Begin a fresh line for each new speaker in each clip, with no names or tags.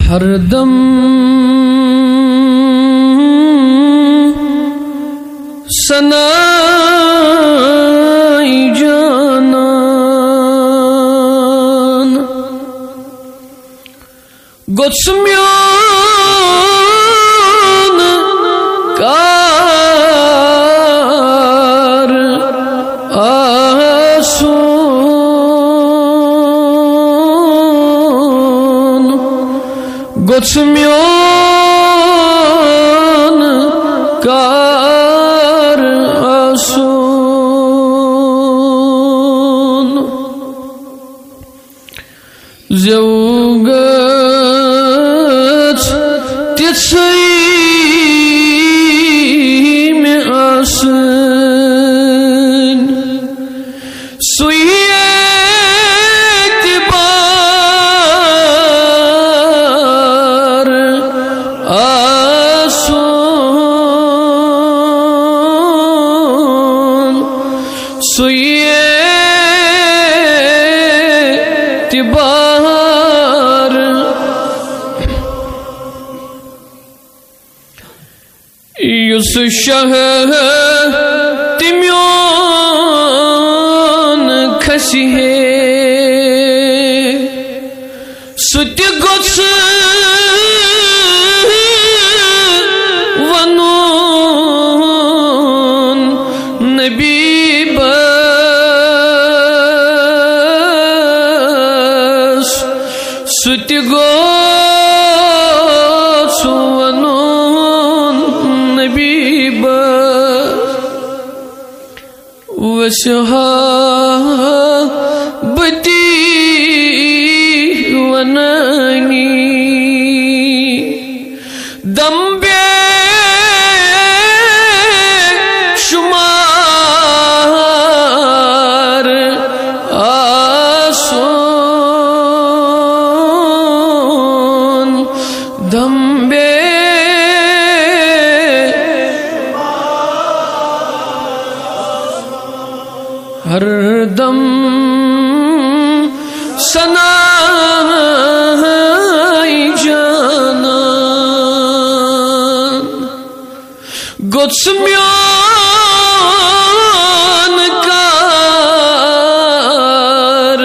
ہر دم ثنائی جانان گوٚژھ میون کار آسون گوٚژھ میون کار آسون زیو گژھِ تِژھٕے مےٚ آسٕنۍ سُے اعتبار آسون سُے اعتبار یُس شاہ تہِ میون کھسہِ ہے سُہ تہِ گوٚژھ وَنُن نبی بس سُہ تہِ گوٚژھ وَنُن نبی بس وصحابتی ونانی دم بے شمار آسون دم بے ہر دم ثنائی جانان گوٚژھ میون کار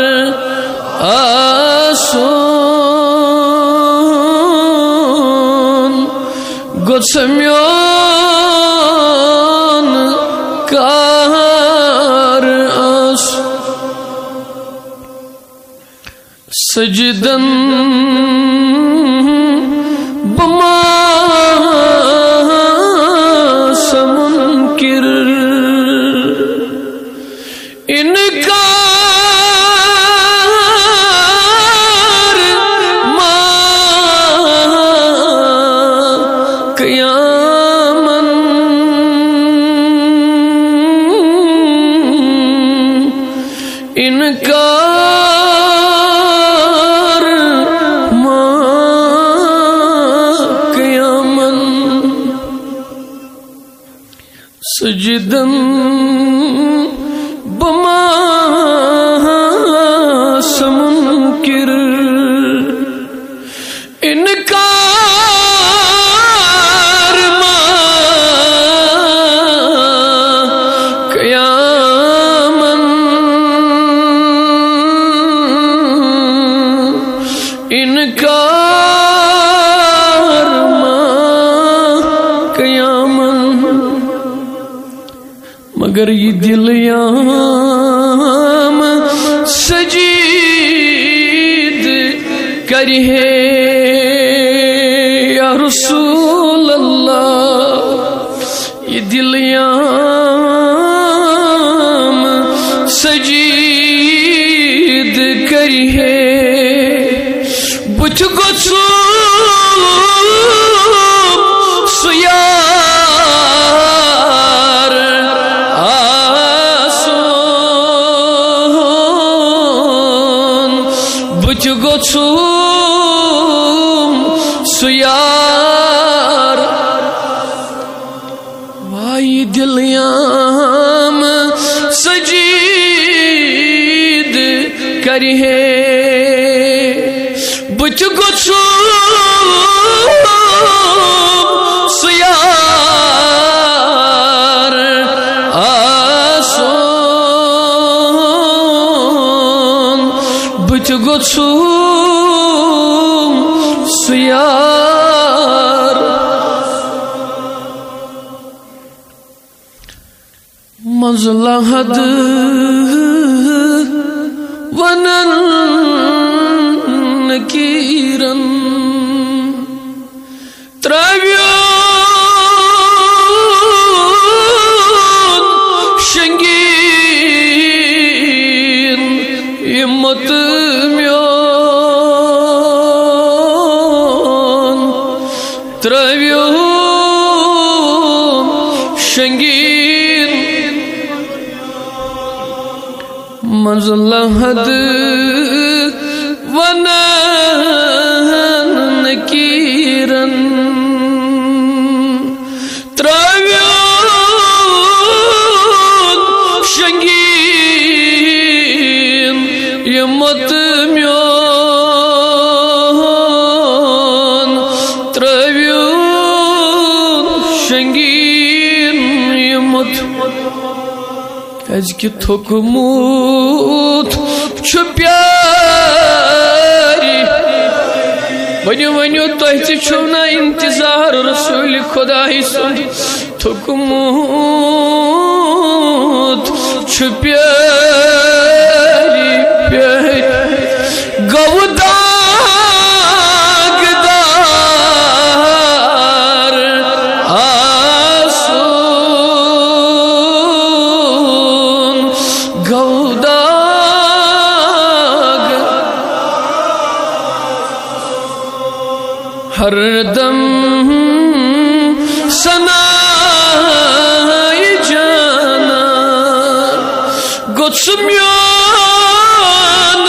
آسون گوٚژھ میون کار سجدن بماس منکر انکار ما قیامن انکار سجدن بماس منکر انکار ما قیامن انکار ما قیامن مگر یہ دل یام سجید کری ہے یا رسول اللہ یہ دل یام سجید کری ہے بُتھ گوٚژھ سُہ یار آسون بُتھ گوٚژھ سُہ یار وائی دل یام سجید کری ہے بُتھ گوٚژھ سیار مصلحت ونن نکیرن تراویون شنگین یمت میون تراویون شنگین مصلحت ونن نکیرن تراویون شنگین یمت میون تراویون شنگین یمت از کی تھوکمت چھ پیاری ونیو ونیو تہ تہ چھو نا انتظار رسول خدا سن تھوکمت چھ پیاری پیاری گو داغدار آسون گو داغ ہر دم سنائی جانا گوچ میان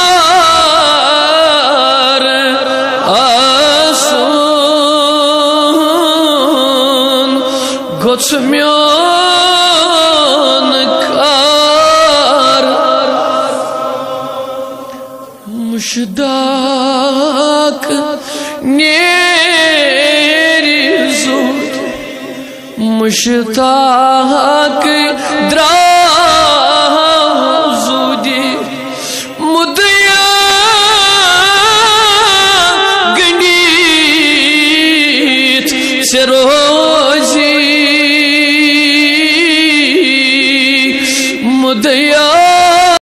کار آسون گوچ میان کار مشداق نیری زود مشتاق درا زودی مدعی